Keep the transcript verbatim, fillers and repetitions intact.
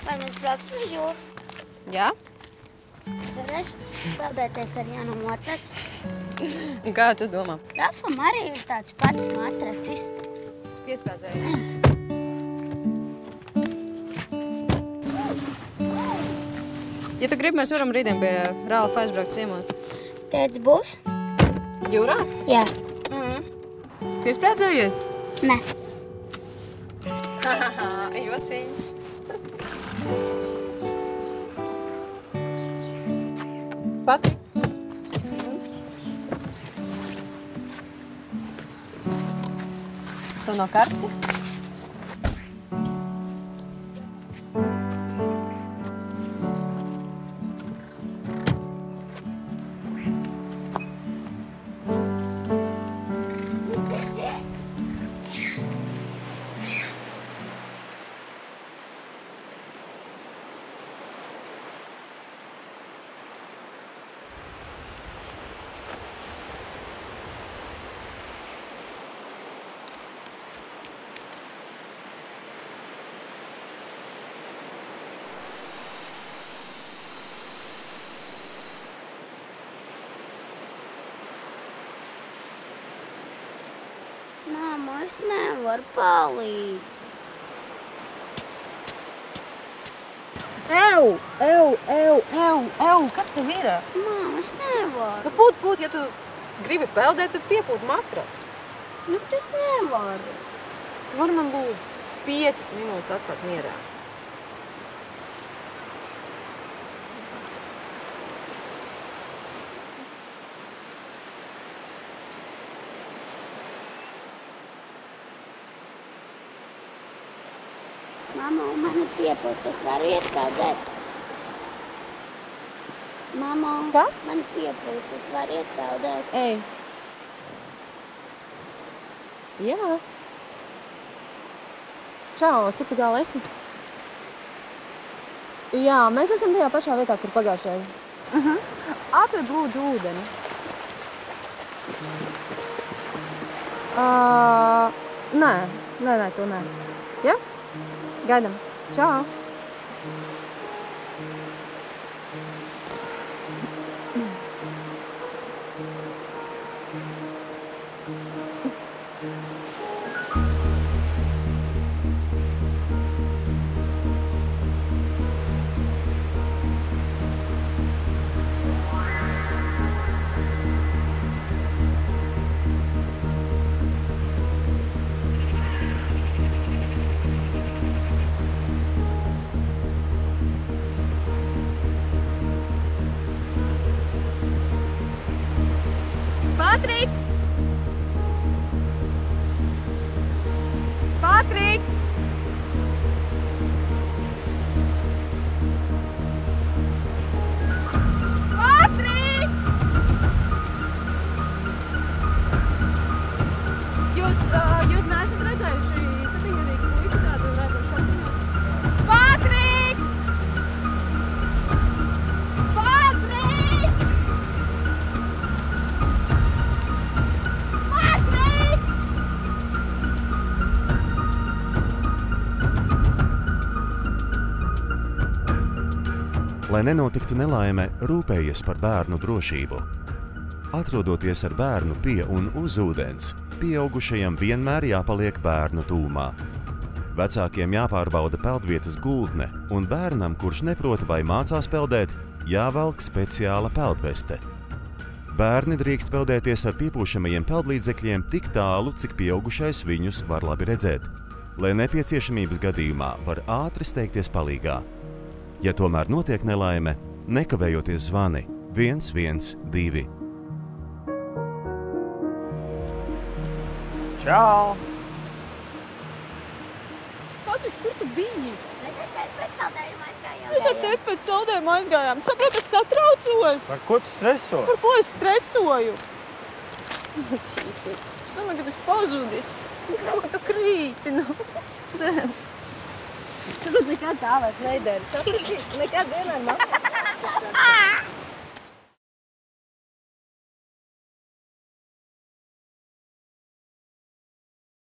Vai mēs brauksim uz jūru? Jā? Varēšu peldēties ar Jānu matraci. Un kā tu domā? Rafam arī ir tāds pats matracis. Piespēdzējies. Ja tu gribi, mēs varam rītdien pie Ralfa aizbraukt ciemos. Tētis būs? Jūrā? Jā. Mhm. Piespēdzējies? Nē. Hahaha, jociņš. Patīk? Tev nav karsti? Māma, es nevaru palīdz. Ew, ew, ew, ew, ew, kas tev ir? Māma, es nevaru. Nu, pūt, pūt, ja tu gribi peldēt, tad piepūt matraci. Nu, tas nevaru. Tu vari man lūdzu piecas minūtes atstāt mierā. Mama, man ir piepūst, es varu iet peldēt. Mama, Kas? man ir piepūst, es varu iet peldēt. Ej. Jā. Čau, cik tu tālu esi? Jā, mēs esam tajā pašā vietā, kur pagājušais. Uh-huh. Atved lūdzu ūdeni. Uh, nē, nē, nē, to nē. Ja? Gaidam. Čau! Patrik! Patrik! Patrik! Jūs, uh, jūs neesat redzējuši septiņgadīgu puiku tādu rēdo šopiņos? Patrik! Patrik! Lai nenotiktu nelaime, rūpējies par bērnu drošību. Atrodoties ar bērnu pie un uz ūdens, pieaugušajam vienmēr jāpaliek bērnu tūmā. Vecākiem jāpārbauda peldvietas gultne, un bērnam, kurš neprot vai mācās peldēt, jāvelk speciāla peldveste. Bērni drīkst peldēties ar piepūšamajiem peldlīdzekļiem tik tālu, cik pieaugušais viņus var labi redzēt, lai nepieciešamības gadījumā var ātri steigties palīgā. Ja tomēr notiek nelaime, nekavējoties zvani viens viens divi. Čau! Patrik, kur tu biji? Mēs ar tevi pēc saldējuma aizgājām. Mēs ar tevi pēc saldējuma aizgājām. Tu saproti, es satraucos. Par ko tu streso? Par ko es stresoju? Es domāju, ka tas pazudis. Ko tu krīti? Nu? Tagad nekad tā vairs nedara. Saproti, nekad vienmēr man.